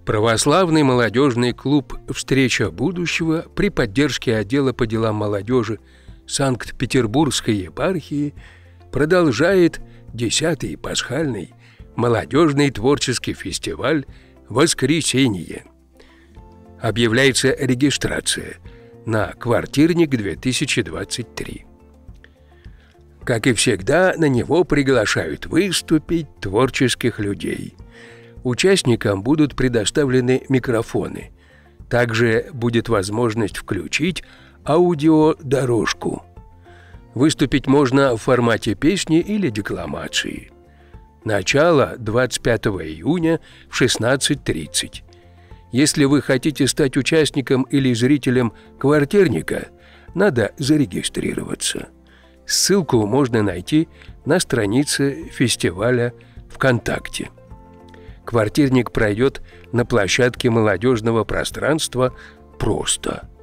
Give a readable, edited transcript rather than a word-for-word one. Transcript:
Православный молодежный клуб «Встреча будущего» при поддержке отдела по делам молодежи Санкт-Петербургской епархии продолжает 10-й пасхальный молодежный творческий фестиваль «Воскресенье». Объявляется регистрация на «Квартирник 2023». Как и всегда, на него приглашают выступить творческих людей. Участникам будут предоставлены микрофоны. Также будет возможность включить аудиодорожку. Выступить можно в формате песни или декламации. Начало 25 июня в 16:30. Если вы хотите стать участником или зрителем «Квартирника», надо зарегистрироваться. Ссылку можно найти на странице фестиваля ВКонтакте. «Квартирник» пройдет на площадке молодежного пространства «Просто».